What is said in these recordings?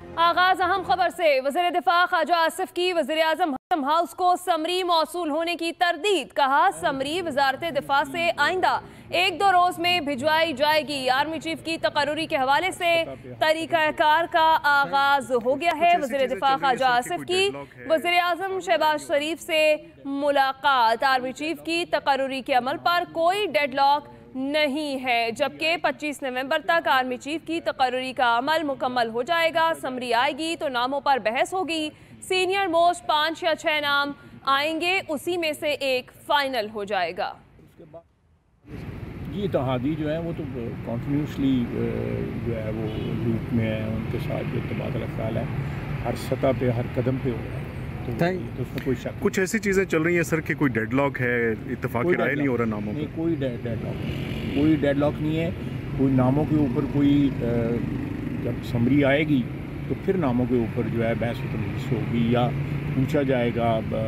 आगाज अहम खबर से। वज़ीर दिफा ख्वाजा आसिफ की वज़ीर आज़म हाउस को समरी मौसूल होने की तरदीद। कहा समरी वज़ारत दिफा से आइंदा 1-2 रोज में भिजवाई जाएगी। आर्मी चीफ की तकर्रुरी के हवाले से तरीक़ाकार का आगाज हो गया है। वज़ीर दिफा ख्वाजा आसिफ की वज़ीर आज़म शहबाज शरीफ से मुलाकात। आर्मी चीफ की तकर्रुरी के अमल पर कोई डेडलॉक नहीं है, जबकि 25 नवंबर तक आर्मी चीफ की तकर्रुरी का अमल मुकम्मल हो जाएगा। समरी आएगी तो नामों पर बहस होगी। सीनियर मोस्ट 5 या 6 नाम आएंगे, उसी में से एक फाइनल हो जाएगा। ये इत्तेहादी जो है वो तो कॉन्टिन्यूसली जो है वो लूप में है, उनके साथ जो तबादला ख्याल है हर सतह पे हर कदम पे हो रहा है। तो उसमें कोई शक। कुछ ऐसी चीज़ें चल रही हैं सर कि कोई डेडलॉक है, इत्तेफाक राय नहीं हो रहा नामों में। कोई डेडलॉक नहीं है। कोई नामों के ऊपर कोई जब समरी आएगी तो फिर नामों के ऊपर जो है बहस तमहीस होगी या पूछा जाएगा।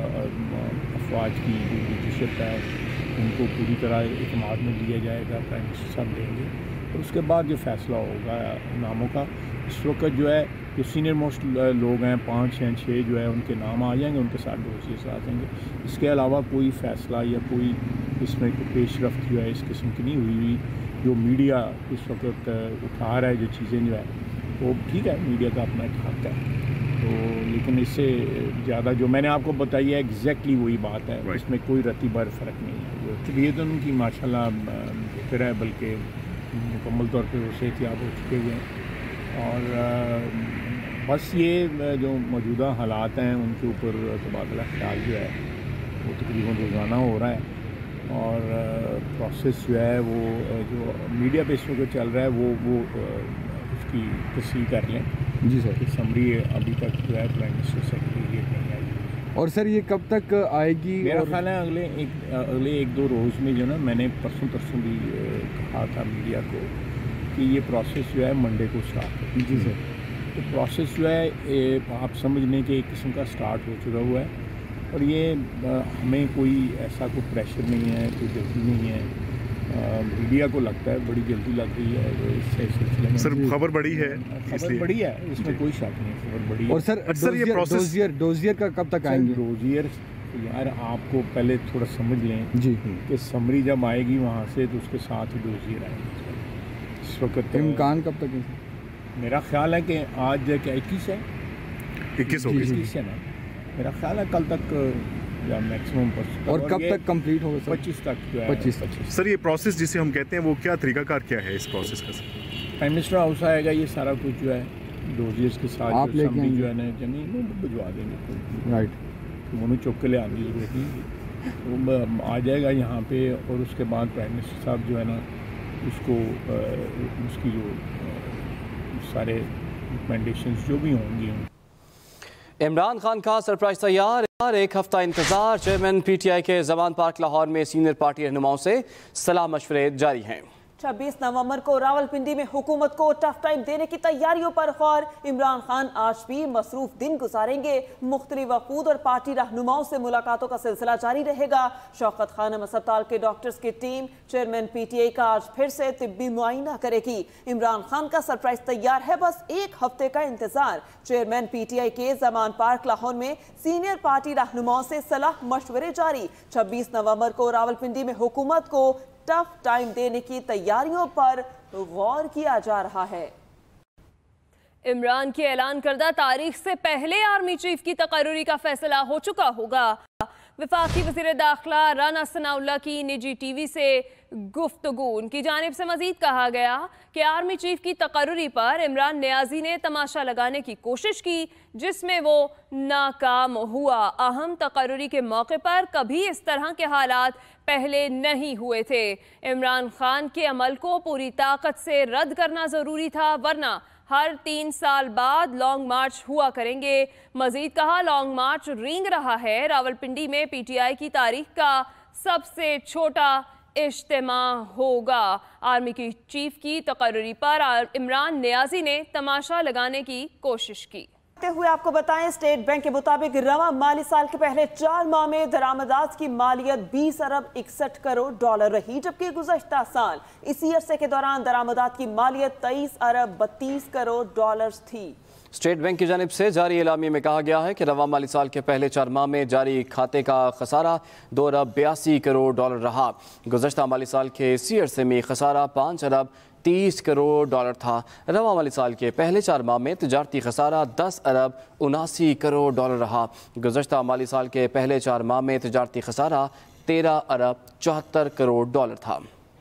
अफवाज की जो लीडरशिप है उनको पूरी तरह इत्मीनान में लिया जाएगा, प्राइम मिनिस्टर साहब देंगे और उसके बाद जो फैसला होगा नामों का। इस वक्त जो है जो सीनियर मोस्ट लोग हैं 5 या 6 जो है उनके नाम आ जाएंगे, उनके साथ डोसियर्स आ जाएंगे। इसके अलावा कोई फ़ैसला या कोई इसमें कोई पेशरफ्त जो है इस किस्म की नहीं हुई हुई। जो मीडिया इस वक्त उठा रहा है जो चीज़ें जो है वो ठीक है, मीडिया का अपना एक हक़ है तो, लेकिन इससे ज़्यादा जो मैंने आपको बताई है एग्जैक्टली वही बात है। इसमें कोई रत्ती भर फ़र्क नहीं है। तबीयत उनकी माशाल्लाह बेहतर है, बल्कि मुकम्मल तौर पर वो सेहतियाब हो चुके हुए हैं और बस ये जो मौजूदा हालात हैं उनके ऊपर तबादला ख्याल जो है वो तकरीबन रोज़ाना हो रहा है और प्रोसेस जो है वो जो मीडिया पे इस वक्त चल रहा है वो उसकी तस्दीक कर लें। जी सर। कि समरी अभी तक जो है प्राइम मिनिस्टर सेक्रेटरीट नहीं आई। और सर ये कब तक आएगी? मेरा ख्याल है अगले 1-2 रोज़ में जो ना, मैंने परसों भी कहा था मीडिया को कि ये प्रोसेस जो है मंडे को स्टार्ट होगी। जी सर। तो प्रोसेस जो है आप समझ लें कि एक किस्म का स्टार्ट हो चुका हुआ है और ये हमें कोई ऐसा कोई प्रेशर नहीं है, कोई जल्दी नहीं है। मीडिया को लगता है बड़ी जल्दी लग रही है तो इस सिलसिले में सर खबर बड़ी है, खबर बड़ी है, इसमें कोई शक नहीं, खबर बड़ी है। और सर ये प्रोसेस डोजियर का कब तक आएंगे? डोजियर यार आपको पहले थोड़ा समझ लें जी कि समरी जब आएगी वहाँ से तो उसके साथ ही डोजियर आएगी। इस वक्त इम्कान कब तक है? मेरा ख्याल है कि आज क्या 21 है, 21 है ना। मेरा ख्याल है कल तक या मैक्सिमम 25। और कब तक कंप्लीट होगा? 25 तक जो है 25। सर ये प्रोसेस जिसे हम कहते हैं वो क्या तरीकाकार क्या है इस प्रोसेस का? प्राइम मिनिस्टर हाउस आएगा, ये सारा कुछ जो है डोजियर्स के साथ आप लेके जो है ना जमीन भिजवा देंगे। राइट। उन्होंने चुक के ले आने की जरूरत नहीं, वो आ जाएगा यहाँ पे और उसके बाद प्राइम मिनिस्टर साहब जो है ना उसको उसकी जो सारे रिकमेंडेशंस जो भी होंगी। इमरान खान का सरप्राइज तैयार, एक हफ्ता इंतजार। चेयरमैन पीटीआई के जमान पार्क लाहौर में सीनियर पार्टी रहनुमाओं से सलाह मशवरे जारी हैं। 26 नवंबर को रावलपिंडी में हुकूमत को टफ टाइम देने की तैयारियों पर गौर। इमरान खान आज भी मसरूफ दिन गुजारेंगे। मुख्तलिफ वफूद और पार्टी रहनुमाओं से मुलाकातों का सिलसिला जारी रहेगा। शौकत खानम अस्पताल के डॉक्टर्स की टीम चेयरमैन पीटीआई का आज फिर से तिब्बी मुआयना करेगी। इमरान खान का सरप्राइज तैयार है, बस एक हफ्ते का इंतजार। चेयरमैन पीटीआई के जमान पार्क लाहौर में सीनियर पार्टी रहनुमाओं से सलाह मशवरे जारी। 26 नवंबर को रावलपिंडी में हुकूमत को टफ टाइम देने की तैयारियों पर गौर किया जा रहा है। इमरान की ऐलान करदा तारीख से पहले आर्मी चीफ की तकर्रुरी का फैसला हो चुका होगा। वफाकी वज़ीर दाखिला राना सनाउल्लाह की निजी टीवी से गुफ्तगू। उनकी जानिब से मजीद कहा गया कि आर्मी चीफ की तकर्रुरी पर इमरान नियाजी ने तमाशा लगाने की कोशिश की, जिसमें वो नाकाम हुआ। अहम तकर्रुरी के मौके पर कभी इस तरह के हालात पहले नहीं हुए थे। इमरान खान के अमल को पूरी ताकत से रद्द करना ज़रूरी था, वरना हर 3 साल बाद लॉन्ग मार्च हुआ करेंगे। मजीद कहा लॉन्ग मार्च रेंग रहा है। रावलपिंडी में पीटीआई की तारीख का सबसे छोटा इज्तिमा होगा। आर्मी की चीफ की तकर्रुरी पर इमरान नियाजी ने तमाशा लगाने की कोशिश की। हुए आपको बताएं, स्टेट बैंक के मुताबिक रवा माली साल के पहले 4 माह में दरामदात की मालियत 20 अरब 61 करोड़ डॉलर रही, जबकि गुज़श्ता साल इसी अरसे के दौरान दरामदात की मालियत 23 अरब 32 करोड़ डॉलर थी। اسٹیٹ بینک کی جانب سے جاری اعلامیے میں کہا گیا ہے کہ رواں مالی سال کے پہلے 4 ماہ میں جاری کھاتے کا خسارہ 2 ارب 82 کروڑ ڈالر رہا۔ گزشتہ مالی سال کے اسی عرصے میں خسارہ 5 ارب 30 کروڑ ڈالر تھا۔ رواں مالی سال کے پہلے 4 ماہ میں تجارتی خسارہ 10 ارب 79 کروڑ ڈالر رہا۔ گزشتہ مالی سال کے پہلے 4 ماہ میں تجارتی خسارہ 13 ارب 74 کروڑ ڈالر تھا۔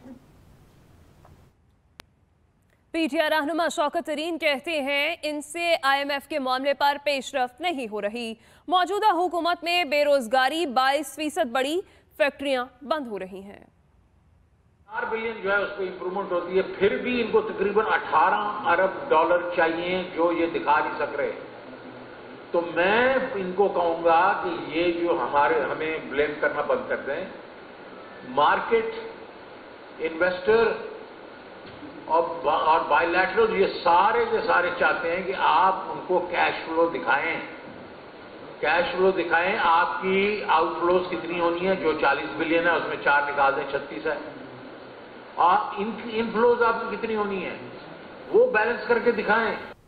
پی ٹی آئی رہنما شوکت ترین کہتے ہیں ان سے آئی ایم ایف کے معاملے پر پیش رفت نہیں ہو رہی۔ موجودہ حکومت میں بے روزگاری 22% بڑی، فیکٹریاں بند ہو رہی ہیں۔ 4 بلین جو ہے اس پہ امپرومنٹ ہوتی ہے، پھر بھی ان کو تقریباً 18 ارب ڈالر چاہیے جو یہ دکھا نہیں سک رہے۔ تو میں ان کو کہوں گا کہ یہ جو ہمیں بلیم کرنا بند کر دیں، مارکیٹ، انویسٹر اور بائی لیٹرل یہ سارے کے سارے چاہتے ہیں کہ آپ ان کو کیش فلو دکھائیں، کیش فلو دکھائیں، آپ کی آؤٹ فلوز کتنی ہونی ہے، جو 40 بلین ہے اس میں 4 نکال دیں 36 ہے، اور ان فلوز آپ کی کتنی ہونی ہے وہ بیلنس کر کے دکھائیں۔